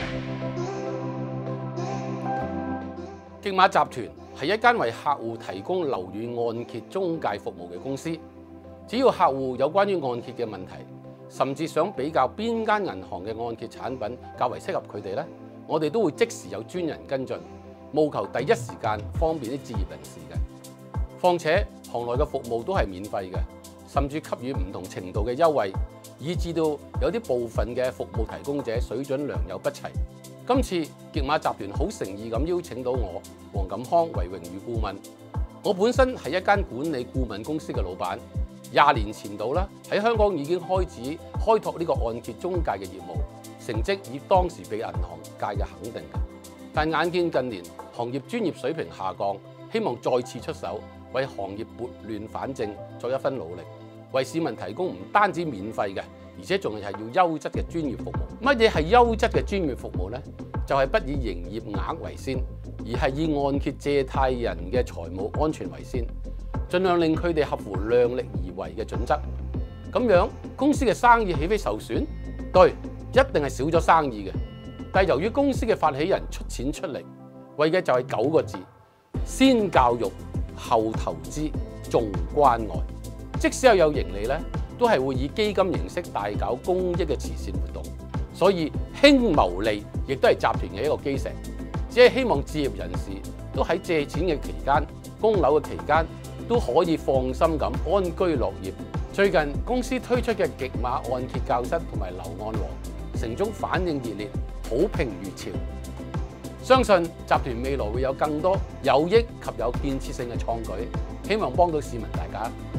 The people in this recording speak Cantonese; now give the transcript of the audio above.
極馬集團係一間為客戶提供樓宇按揭中介服務嘅公司。只要客戶有關於按揭嘅問題，甚至想比較邊間銀行嘅按揭產品較為適合佢哋呢，我哋都會即時有專人跟進，務求第一時間方便啲置業人士嘅。況且行內嘅服務都係免費嘅，甚至給予唔同程度嘅優惠，以至到有啲部分嘅服務提供者水準良莠不齊。今次極馬集團好誠意咁邀請到我黃錦康為榮譽顧問。我本身係一間管理顧問公司嘅老闆，20年前度啦，喺香港已經開始開拓呢個按揭中介嘅業務，成績以當時被銀行界嘅肯定嘅。但眼見近年行業專業水平下降，希望再次出手，為行業撥亂反正作一分努力，為市民提供唔單止免費嘅，而且仲係要優質嘅專業服務。乜嘢係優質嘅專業服務呢？就係不以營業額為先，而係以按揭借貸人嘅財務安全為先，盡量令佢哋合乎量力而為嘅準則。咁樣公司嘅生意豈非受損？對，一定係少咗生意嘅。但係由於公司嘅發起人出錢出力，為嘅就係9個字：先教育、後投資、重關愛。即使有盈利咧，都係會以基金形式大搞公益嘅慈善活動。所以輕牟利亦都係集團嘅一個基石。只係希望置業人士都喺借錢嘅期間、供樓嘅期間都可以放心咁安居樂業。最近公司推出嘅極馬按揭教室同埋樓按王，城中反應熱烈，好評如潮。相信集團未來會有更多有益及有建設性嘅創舉，希望幫到市民大家。